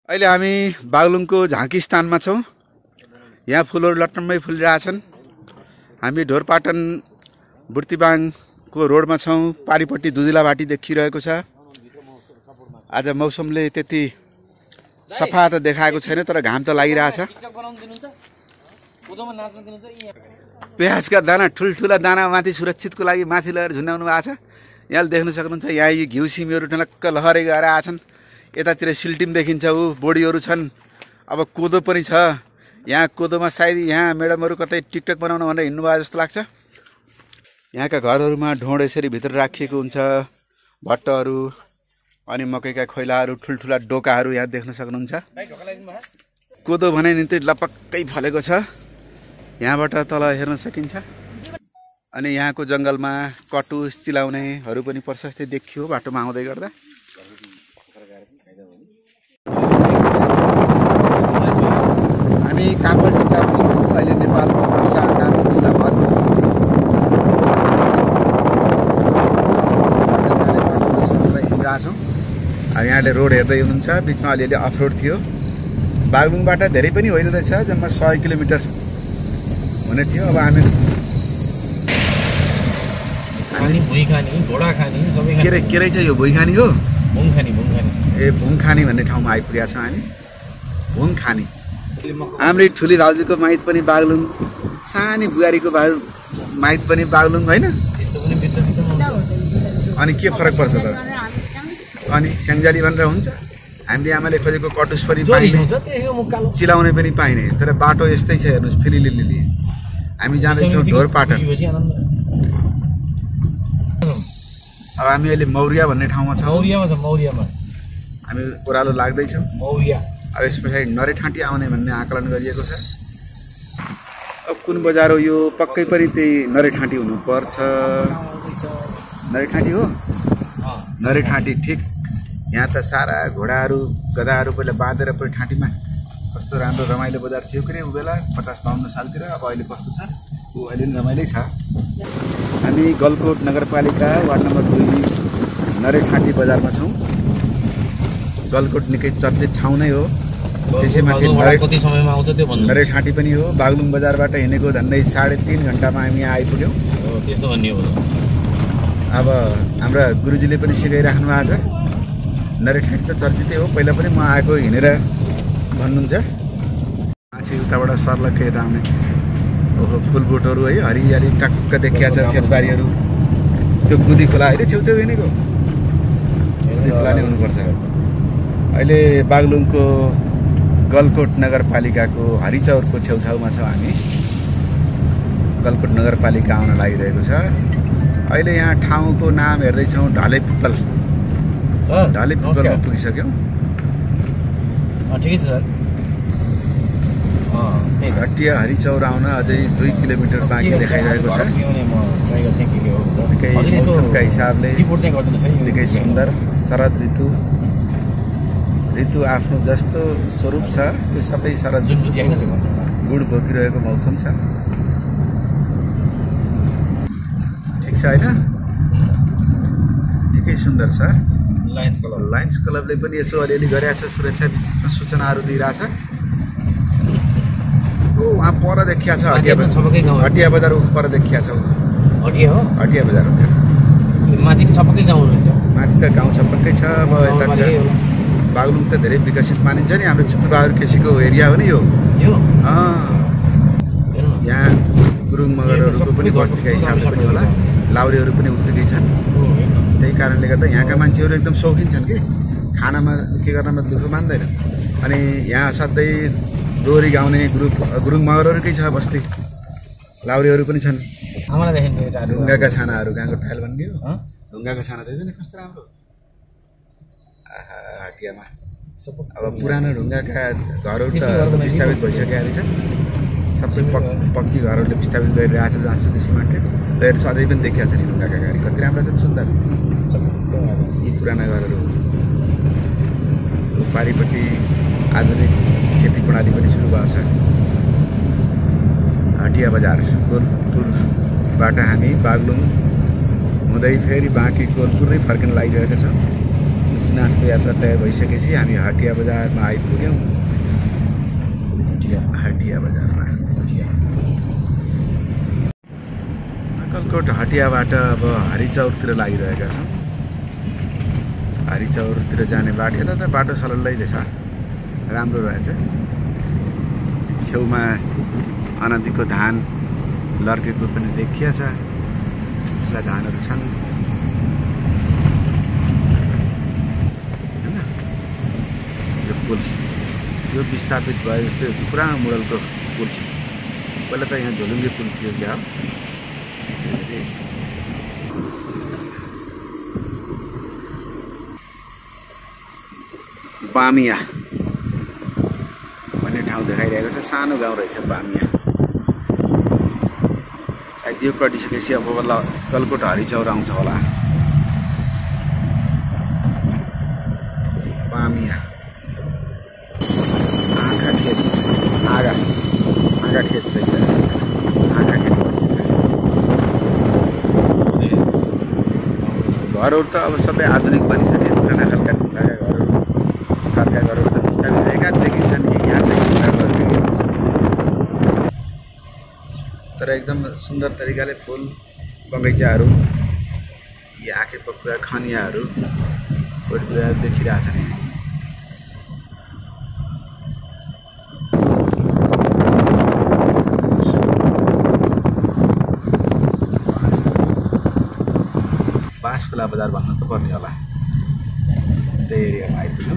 अहिले हामी बागलुङको झाँकी स्थानमा छौं। यहाँ फुलहरु लट्टम्मै फुलिरहेछन्। हामी ढोरपाटन बुर्तिबाङको रोडमा छौं। पारिपट्टि दुधिलाभाटी देखिरहेको छ। आज मौसमले त्यति सफा त देखाएको छैन, तर घाम त लागिरहेछ। प्याजका दाना, ठुलठुला दाना माथि सुरक्षितको लागि माथि लगेर झुन्डाउनु भएको छ। यहाँ देख्न सक्नुहुन्छ, यहाँ यी घिउ सिमीहरु ठनक्क लहरै गएर आछन्। यतातिर सिल्टिम देखिन्छ, बोडीहरु छन्। अब कोदो पनि छ। यहाँ कोदोमा सायद यहाँ मेडमहरु कतै टिकटक बनाउन भनेर हिँड्नु भयो जस्तो लाग्छ। यहाँका घरहरुमा ढोड यसरी भित्र राखिएको हुन्छ। भट्टहरु अनि मकैका खोइलाहरु, ठुलठुला डोकाहरु यहाँ देख्न सक्नुहुन्छ। कोदो भने निकै लपक्कै फलेको छ। यहाँबाट तल हेर्न सकिन्छ। अनि यहाँको जंगलमा कटुस चिलाउनेहरु पनि प्रशस्तै देखियो बाटोमा आउँदै गर्दा। हामी कामल टिकामा छौं। अहिले नेपालको वर्षा कामल जिल्ला भरको अब यहाँले रोड हेर्दै हुनुहुन्छ। बीचमा अलिअलि अफरोड थियो। बागलुङबाट धेरै पनि होइन रहेछ, जम्मा 100 किलोमिटर हुने थियो। अब हामी भुइँ खानी, घोडा खानी सबै के रहेछ यो भुइँखानी हो? भुङखानी ए भुङखानी भन्ने ठाउँमा आइपुगेका छौँ हामी। भुङखानी हाम्रै ठुली भाउजूको माइत पनि बागलुङ, सानी बुहारीको माइत पनि बागलुङ होइन? अनि के फरक पर्छ त? अनि स्याङ्जाली भनेर हुन्छ। हामीले आमाले खोजेको कटुस पनि पाइने, चिलाउने पनि पाइने, तर बाटो यस्तै छ हेर्नुस्, फिलिलिली। हामी जाँदैछौँ ढोरपाटन। अब हामी अहिले मौरिया भन्ने ठाउँमा छौँ। मौरियामा हामी ओह्रालो लाग्दैछौँ। मौरिया अब यस पछाडि नरेठाँटी आउने भन्ने आकलन गरिएको छ। अब कुन बजार हो यो? पक्कै पनि त्यही नरेठाँटी हुनुपर्छ। नरेठाँटी हो? नरेठाँटी ठिक। यहाँ त सारा घोडाहरू गधाहरू पहिला बाँधेर पनि ठाँटीमा कस्तो राम्रो रमाइलो बजार थियो के उ बेला 50-52 सालतिर। अब अहिले कस्तो छ? अहिले पनि रमाइलै छ। हामी गलकोट नगरपालिका वार्ड नम्बर 2 नरेठाँटी बजारमा छौँ। गलकोट निकै चर्चित ठाउँ नै हो। त्यसैमाथि कति समयमा आउँछ त्यो भन्नु। नरेठाँटी पनि हो। बागलुङ बजारबाट हिँडेको झन्डै 3.5 घण्टामा हामी यहाँ आइपुग्यौँ। त्यस्तो भन्ने हो। अब हाम्रा गुरुजीले पनि सिकाइराख्नु भएको छ। नरेठाँटी त चर्चितै हो, पहिला पनि म आएको हिँडेर भन्नुहुन्छ। मान्छे उताबाट सर्लक्कै यता आउने। ओहो फुलबोटहरू है, हरियाली टक्क देखिया छ। खेतबारीहरू, त्यो गुदी खोला अहिले छेउछेउ हिँडेको गुदी खोला नै हुनुपर्छ। अहिले बागलुङको गलकोट नगरपालिकाको हरिचौरको छेउछाउमा छौँ हामी। गलकोट नगरपालिका आउन लागिरहेको छ। अहिले यहाँ ठाउँको नाम हेर्दैछौँ ढलेपिपल। ढलेपिपलमा पुगिसक्यौँ। ठिकै छ सर। घटिया हरिचौर आउन अझै 2 किलोमिटर बाँकी देखाइरहेको छ। मौसमका हिसाबले निकै सुन्दर शरद ऋतु आफ्नो जस्तो स्वरूप छ, त्यो सबै शरद गुड बोकिरहेको मौसम छ। ठिक छ होइन? निकै सुन्दर छ। लायन्स क्लबले पनि यसो अलिअलि गरेको छ, सुरक्षा सूचनाहरू दिइरहेछ। वहाँ पर देखिया छ हटिया बजार पर देखिया छ। हटिया बजार माथि छपक्कै गाउँ हुन्छ। माथि त गाउँ छपक्कै छ। अब यता बागलुङ त धेरै विकसित मानिन्छ नि। हाम्रो चित्रबहादुर केसीको एरिया हो नि यो। यहाँ गुरुङ मगरहरूको पनि बस्तीका हिसाबले पनि होला, लाउरेहरू पनि उत्तिकै छन्। त्यही कारणले गर्दा यहाँका मान्छेहरू एकदम सौखिन छन् कि खानामा के गर्नमा दुःख मान्दैन। अनि यहाँ असाध्यै दोहोरी गाउने गुरुङ मगरहरूकै छ बस्ती। लाउरेहरू पनि छन्। ढुङ्गाका छानाहरू गाउँको ठाल भन्ने हो। ढुङ्गाका छाना देख्दैन कस्तो राम्रो हटियामा। अब पुरानो ढुङ्गाका घरहरू त विस्थापित भइसकेका रहेछन्। सबै पक्की घरहरूले विस्थापित गरिरहेको छ। जहाँसुकै सिमेन्टले र सधैँ पनि देखिया छ नि ढुङ्गाका घर कति राम्रो छन्, सुन्दर यी पुराना घरहरू। पारिपट्टि आधुनिक खेती प्रणाली पनि सुरु भएको छ। हटिया बजार गोलपुरबाट हामी बागलुङ हुँदै फेरि बाँकी गोलपुरै फर्किन लागिरहेका छौँ। बद्रीनाथको यात्रा तय भइसकेपछि हामी हटिया बजारमा आइपुग्यौँ। हटिया बजारमा नकलकोट हटियाबाट अब हरिचौरतिर लागिरहेका छौँ। हरिचौरतिर जाने बाटो यता त बाटो सलल्लै छ, राम्रो रहेछ। छेउमा अनदीको धान लर्केको पनि देखिया छ, धानहरू छन् हैन। यो पुल यो विस्थापित भयो जस्तो पुरानो मोडलको पुल। पहिला त यहाँ झोलुङ्गे पुल थियो क्या हो। बामिया भन्ने ठाउँ देखाइरहेको छ, सानो गाउँ रहेछ बामिया। सायद यो कटिसकेपछि अब बल्ल गलकोट हरिचौर आउँछ होला। बामिया आँखा खेत, आँगा खेत रहेछ, आँखा खेत भनिन्छ। घरहरू त अब सबै आधुनिक बनिसके, पुराना खालका ढुङ्गाका घरहरू, घरका घरहरू त विस्तारै रहेका देखिन्छन् कि यहाँ चाहिँ तर एकदम सुन्दर तरिकाले फुल बगैँचाहरू, यी आँखे पकुवा खनियाहरू बोटबिरुवाहरू देखिरहेछन्। बाँसखोला बजार भन्नु त पर्ने होला, त्यही एरियामा आइपुग्यौँ।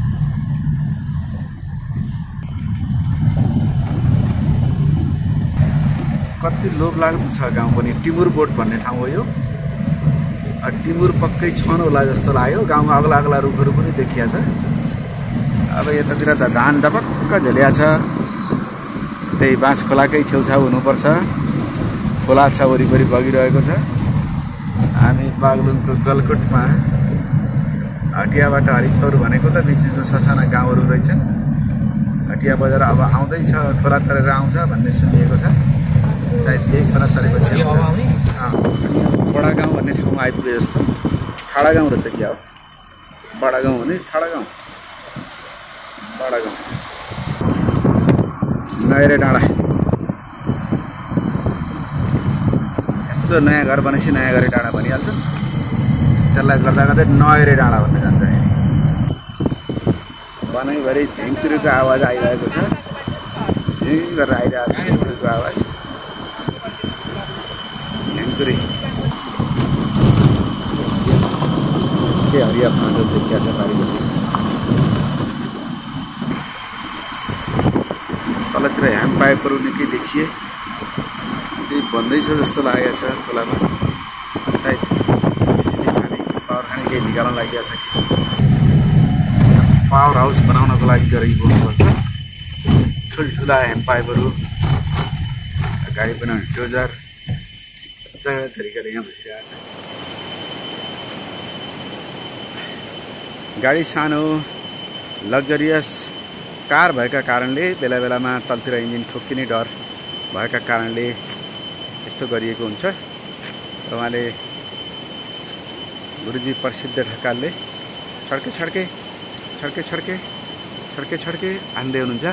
कति लोभ लाग्दो छ गाउँ पनि। टिमुर बोट भन्ने ठाउँ हो यो। टिमुर पक्कै छन् होला जस्तो लाग्यो। गाउँमा अग्ला अग्ला रुखहरू पनि देखिया छ। अब यतातिर त धान डपक्क झोलिया छ, त्यही बाँसखोलाकै छेउछाउ हुनुपर्छ। खोला छ वरिपरि बगिरहेको छ। हामी बागलुङको गलकोटमा हटियाबाट हरिचौर भनेको त बिचमा ससाना गाउँहरू रहेछन्। हटिया बजार अब आउँदैछ, खोला तरेर आउँछ भन्ने सुनिएको छ। सायद यही खोला तरेपछि बडा गाउँ भन्ने ठाउँमा आइपुगे जस्तो। ठाडा गाउँ रहेछ क्या हो, बडा गाउँ भने ठाडा गाउँ, बडा गाउँ। नयरे डाँडा यसो नयाँ घर भनेपछि नयाँ गरे डाँडा भनिहाल्छ। त्यसलाई गर्दा गर्दै नयरे डाँडा भन्ने जान्छ। बनाइभरि झिङकुरीको आवाज आइरहेको छ, झिङ गरेर आइरहेको छ झिङकुरीको आवाज। झिङकुरी के हरिया फाँटो देखिया छ पारिपट्टि। तलतिर ह्यान्ड पाइपहरू निकै देखिए, केही बन्दैछ जस्तो लागेको छ खोलामा। सायद पावर खाने केही निकाल्न लागि छ कि पावर हाउस बनाउनको लागि गरेको बोल्नुपर्छ। ठुल्ठुला ह्यान्ड पाइपहरू, गाडी बनाउने डोजर तरिकाले यहाँ बसिरहेको छ। गाडी सानो लग्जरियस कार भएका कारणले बेला बेलामा तलतिर इन्जिन ठोक्किने डर भएका कारणले यस्तो गरिएको हुन्छ। उहाँले गुरुजी प्रसिद्ध ढकालले छड्के छड्के छड्के छड्के छड्के छड्के हान्दै हुनुहुन्छ।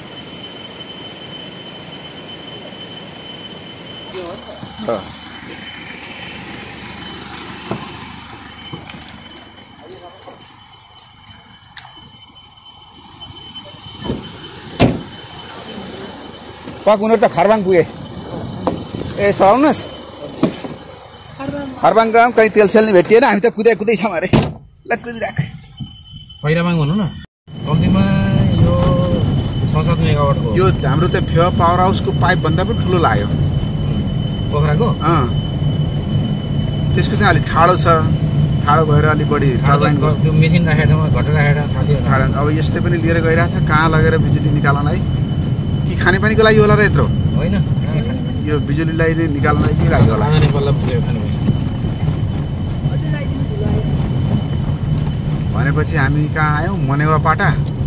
उनीहरू त खरबाङ पुगे। ए आउनुहोस्, खरबाङ गयौँ, कहीँ तेल सेल नि भेटिएन। हामी त कुदै कुदै छौँ अरे। ल कुदिराख। खैराबाङ भनौँ न, कम्तीमा यो 6-7 मेगावाटको। यो हाम्रो त फेवा पावर हाउसको पाइप भन्दा पनि ठुलो लाग्यो पोखराको। त्यसको चाहिँ अलिक ठाडो छ, ठाडो भएर अलिक बढी त्यो मेसिन राखेर ठाउँमा घटेर राखेर ठाडो। अब यस्तै पनि लिएर गइरहेछ, कहाँ लगेर बिजुली निकाल्नलाई कि खानेपानीको लागि होला र यत्रो होइन, यो बिजुलीलाई नै निकाल्नलाई के लाग्यो होला। भनेपछि हामी कहाँ आयौँ? मनेवा पाटा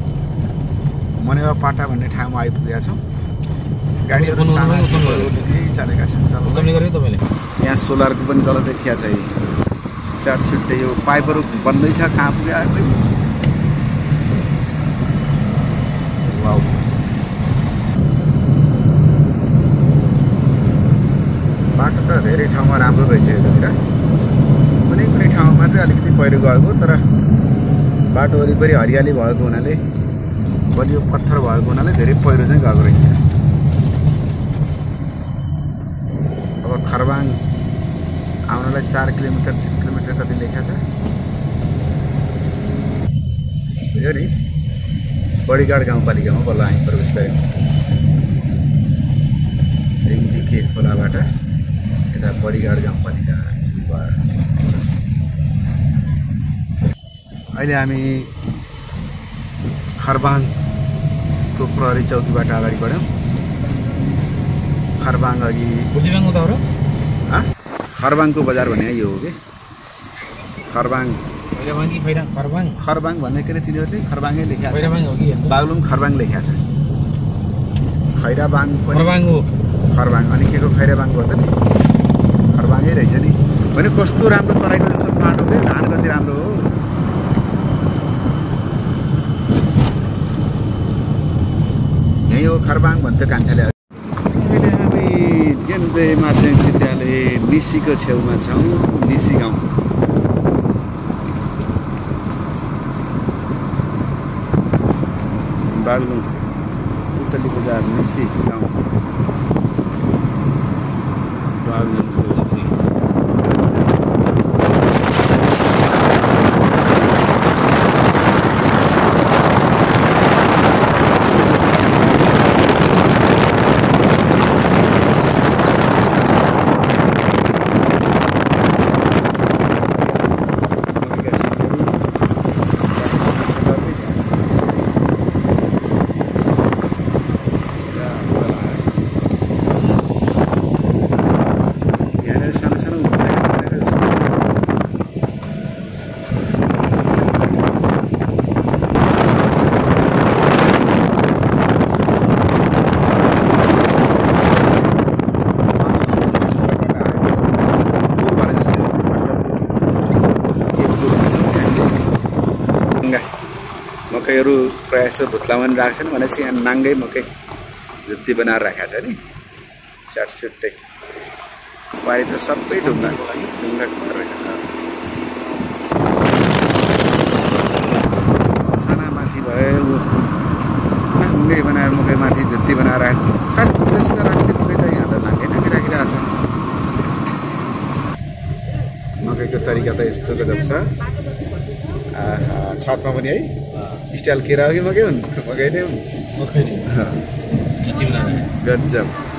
भन्ने ठाउँमा आइपुगेका छौँ। गाडीहरू सानो चलेका छन्। यहाँ सोलरको पनि तल देखिया छ। स्याट सुट्टै यो पाइपहरू बन्दैछ कहाँ पुग्यो अहिले वाउ बाटो त धेरै ठाउँमा राम्रो रहेछ यतातिर कुनै कुनै ठाउँमा मात्रै अलिकति पहिरो गएको तर बाटो वरिपरि हरियाली भएको हुनाले बलियो पत्थर भएको हुनाले धेरै पहिरो चाहिँ गएको रहेछ अब खरबाङ आउनलाई 4 किलोमिटर 3 किलोमिटर कति लेखा छ यो नि बडीगाड गाउँपालिकामा बल्ल हामी प्रवेश गऱ्यौँ रिम्बिके खोलाबाट यता बडीगाड गाउँपालिका अहिले हामी खरबाङको प्रहरी चौकीबाट अगाडि बढ्यौँ खरबाङ अघि बुद्धिबाङ उता हो र खरबाङको बजार भने यो हो कि खरबाङ खरबाङ भन्ने के अरे तिनीहरूले खरबाङै लेख्या छ बागलुङ खरबाङ लेख्या छ खैराबाङ खरबाङ अनि के को खैराबाङ भयो त नि खरबाङै रहेछ नि भने कस्तो राम्रो तराईको जस्तो पाटो हो धान कति राम्रो हो यही हो खरबाङ भन्थ्यो कान्छाले अहिले हामी ज्ञानोदय माध्यमिक विद्यालय निसीको छेउमा छौँ निसी गाउँ बागलुङ पुतली बजार निसी गाउँ बागलुङको मकैहरू प्रायः जस्तो भुत्लामा पनि राख्छन् भनेपछि यहाँ नाङ्गै मकै जुत्ती बनाएर राखेको छ नि स्याट सुट्टै पारि त सबै ढुङ्गा रहेछ सानामाथि भयो नाङ्गै बनाएर मकै माथि जुत्ती बनाएर राख्नु कहाँ जस्तो राख्थ्यो मकै त यहाँ त नाङ्गै राखिरहेको छ मकैको तरिका त यस्तो गजब छ छतमा पनि है स्टाइल केरा हो कि मकै हुन् मकै नै हुन् गजब